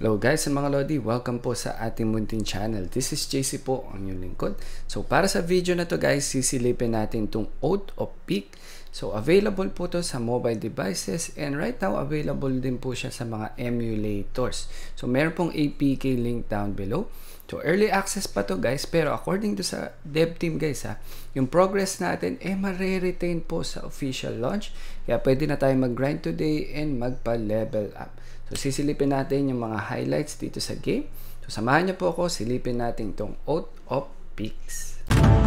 Hello guys sa mga Lodi, welcome po sa ating munting channel. This is JC po, ang inyong lingkod. So para sa video na to guys, sisilipin natin itong Oath of Peak. So available po to sa mobile devices and right now available din po siya sa mga emulators. So meron pong APK link down below. So early access pa to guys, pero according to sa dev team guys yung progress natin mare-retain po sa official launch. Kaya pwede na tayo mag-grind today and magpa-level up. So sisilipin natin yung mga highlights dito sa game. So samahan niyo po ako, silipin natin itong Oath of Peaks.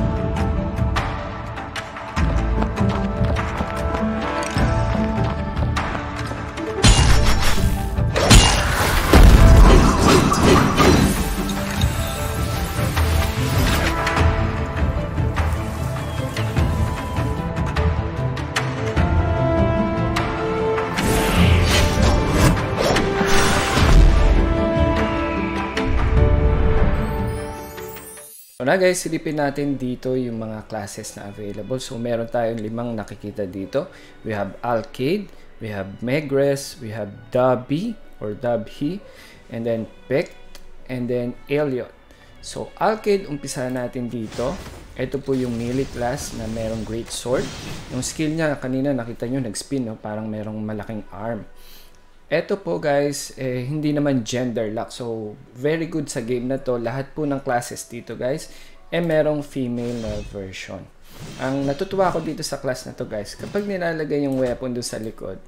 So na guys, silipin natin dito yung mga classes na available. So meron tayong 5 nakikita dito. We have Alkaid, we have Megress, we have Dabi or Dabhi, and then Peck, and then Elliot. So Alkaid, umpisa natin dito. Ito po yung melee class na merong great sword. Yung skill niya kanina nakita nyo nag-spin, no? Parang merong malaking arm. Ito po guys, hindi naman gender lock. So, very good sa game na to. Lahat po ng classes dito guys, merong female na version. Ang natutuwa ko dito sa class na to guys, kapag nilalagay yung weapon doon sa likod,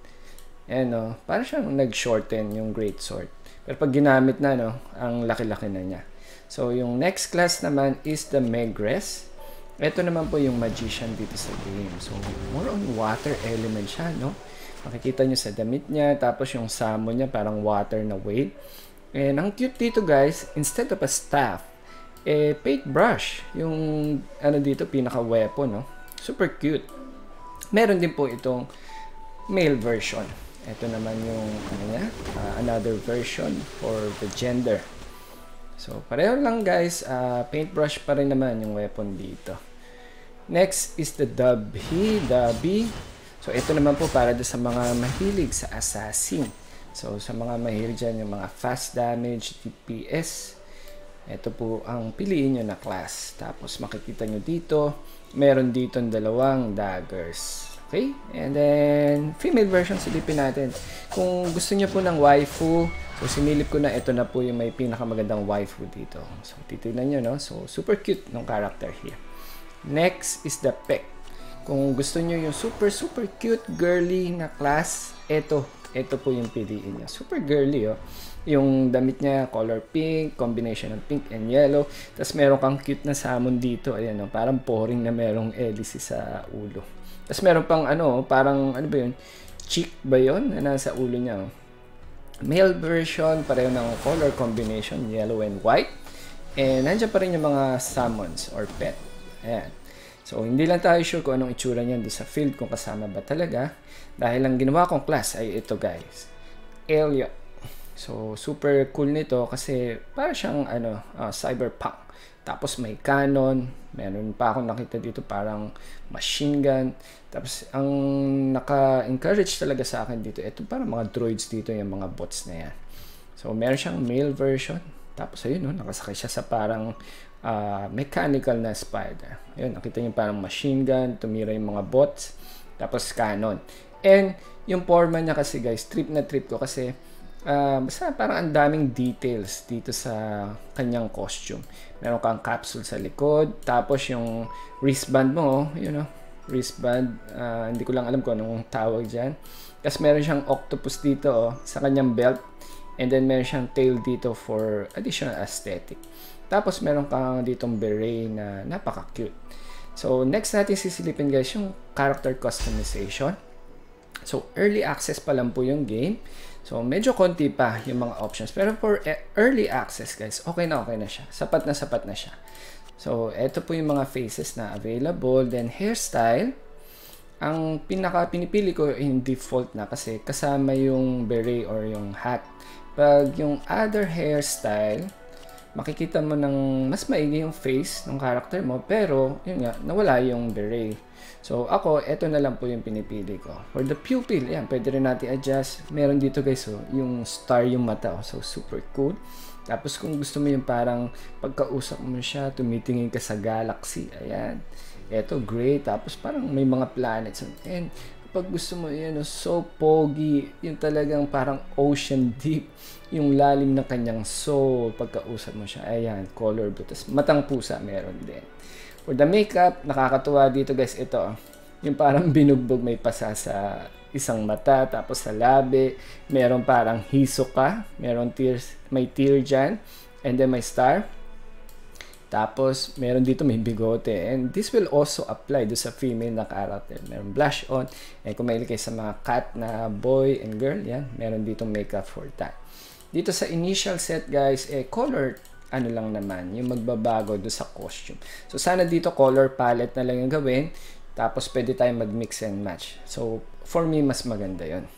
para siyang nag-shorten yung great sword. Pero pag ginamit na, ang laki-laki na niya. So, yung next class naman is the Megress. Ito naman po yung magician dito sa game. So, more on water element siya, no? Makikita nyo sa damit niya, tapos yung summon niya parang water na wave. And ang cute dito guys, instead of a staff, paintbrush yung dito pinaka weapon, no? Super cute. Meron din po itong male version. Ito naman yung another version for the gender. So pareho lang guys, paintbrush pa rin naman yung weapon dito. Next is the Dabi. So, ito naman po para sa mga mahilig sa assassin. So, sa mga mahilig dyan, yung mga fast damage, DPS. Ito po ang piliin nyo na class. Tapos, makikita nyo dito, meron dito 2 daggers. Okay? And then, female version, silipin natin. Kung gusto nyo po ng waifu, so, sinilip ko na, ito na po yung may pinakamagandang waifu dito. So, titignan nyo, no? So, super cute ng character here. Next is the Peck. Kung gusto nyo yung super cute girly na class, ito po yung piliin niya. Super girly, oh. Yung damit niya color pink, combination ng pink and yellow. Tapos meron kang cute na summon dito. Ayan, oh, parang pouring na merong hélice sa ulo. Tapos meron pang parang ba yun? Cheek ba yun? Na nasa ulo niya, oh. Male version, pareho ng color combination, yellow and white. And nandiyan pa rin yung mga summons or pet. Ayan. So, hindi lang tayo sure kung anong itsura niyan doon sa field, kung kasama ba talaga. Dahil ang ginawa kong class ay ito guys. Elliot. So, super cool nito kasi para siyang cyberpunk. Tapos may cannon. Meron pa akong nakita dito parang machine gun. Tapos, ang naka-encourage talaga sa akin dito, ito parang mga droids dito, yung mga bots na yan. So, meron siyang male version. Tapos, ayun, nakasakay siya sa parang mechanical na spider. Ayun, nakita niyo parang machine gun, tumira yung mga bots, tapos cannon. And yung forma niya kasi guys, trip ko kasi basta parang ang daming details dito sa kanyang costume. Meron kang capsule sa likod, tapos yung wristband mo, wristband, hindi ko lang alam kung anong tawag dyan. Tapos meron siyang octopus dito sa kanyang belt, and then meron siyang tail dito for additional aesthetic. Tapos meron kang ditong beret na napaka-cute. So next natin sisilipin guys yung character customization. So early access pa lang po yung game. So medyo konti pa yung mga options. Pero for early access guys, okay na siya. Sapat na siya. So eto po yung mga faces na available. Then hairstyle. Ang pinipili ko yung default na kasi kasama yung beret or yung hat. Pag yung other hairstyle, makikita mo ng mas maigi yung face ng character mo, pero yun nga, nawala yung beret. So ako, eto na lang po yung pinipili ko. For the pupil, yan, pwede rin natin adjust. Meron dito guys, oh, yung star yung mata, oh, so super cool. Tapos kung gusto mo yung parang pagkausap mo siya, tumitingin ka sa galaxy, ayan. Eto, great. Tapos parang may mga planets. And pag gusto mo yan, so pogi, yung talagang parang ocean deep, yung lalim ng kanyang soul, pagkausap mo siya, ayan, color blue. Tapos matang pusa meron din. For the makeup, nakakatuwa dito guys, ito, yung parang binugbog, may pasa sa isang mata, tapos sa labi, meron parang hisoka, meron tears, may tear dyan, and then may star. Tapos, meron dito may bigote. And this will also apply do sa female na character. Meron blush on. And kung mahilig kayo sa mga cat na boy and girl, yan, meron dito makeup for that. Dito sa initial set, guys, color, ano lang naman, yung magbabago do sa costume. So, sana dito color palette na lang yung gawin. Tapos, pwede tayong mag-mix and match. So, for me, mas maganda yon.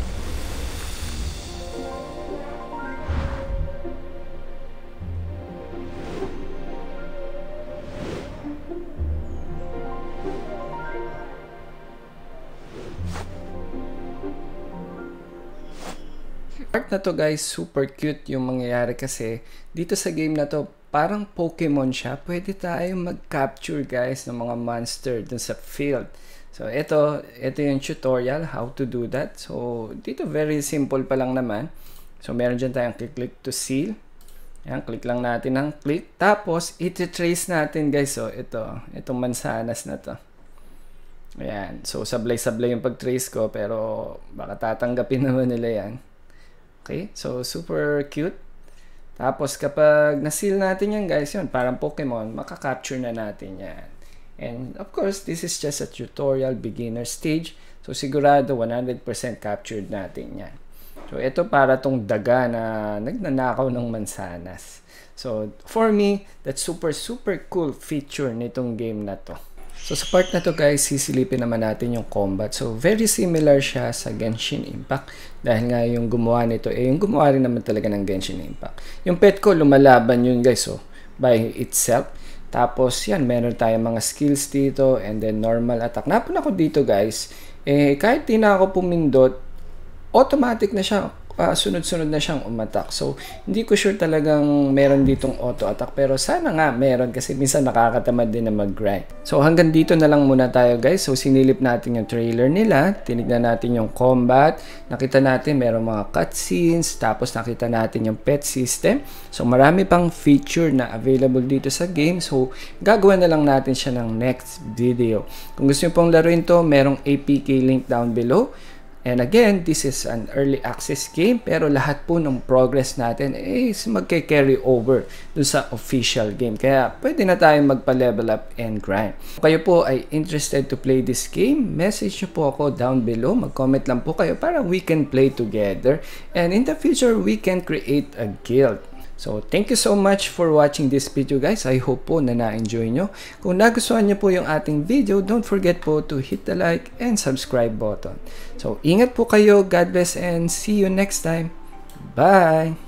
Part na to guys, super cute yung mangyayari kasi dito sa game na to, parang Pokemon siya. Pwede tayong mag-capture guys ng mga monster dun sa field. So ito yung tutorial how to do that. So dito very simple pa lang naman. So meron dyan tayong click to seal. Ayan, click lang natin ng click. Tapos iti-trace natin guys. So itong mansanas na to. Ayan, so sablay-sablay yung pag-trace ko pero baka tatanggapin naman nila yan. Okay, so super cute. Tapos kapag na-seal natin yan guys, yun, parang Pokemon, makaka-capture na natin yan. And of course, this is just a tutorial beginner stage. So sigurado 100% captured natin yan. So ito para tong daga na nagnanakaw ng mansanas. So for me, that's super cool feature nitong game na to. So sa part na to guys, sisilipin naman natin yung combat. So very similar siya sa Genshin Impact. Dahil nga yung gumawa nito, yung gumawa rin naman talaga ng Genshin Impact. Yung pet ko, lumalaban yun guys, so by itself. Tapos yan, meron tayong mga skills dito and then normal attack. Napun ako dito guys, kahit di na ako pumindot, automatic na siya. Sunod-sunod na siyang umatak. So, hindi ko sure talagang meron ditong auto-attack. Pero sana nga meron kasi minsan nakakatamad din na mag-grind. So, hanggang dito na lang muna tayo guys. So, sinilip natin yung trailer nila. Tinignan natin yung combat. Nakita natin meron mga cutscenes. Tapos nakita natin yung pet system. So, marami pang feature na available dito sa game. So, gagawa na lang natin siya ng next video. Kung gusto nyo pong laruin to, merong APK link down below. And again, this is an early access game pero lahat po ng progress natin is magke-carry over dun sa official game. Kaya pwede na tayong magpa-level up and grind. Kung kayo po ay interested to play this game, message nyo po ako down below. Mag-comment lang po kayo para we can play together. And in the future, we can create a guild. So, thank you so much for watching this video guys. I hope po na na-enjoy nyo. Kung nagustuhan nyo po yung ating video, don't forget po to hit the like and subscribe button. So, ingat po kayo. God bless and see you next time. Bye!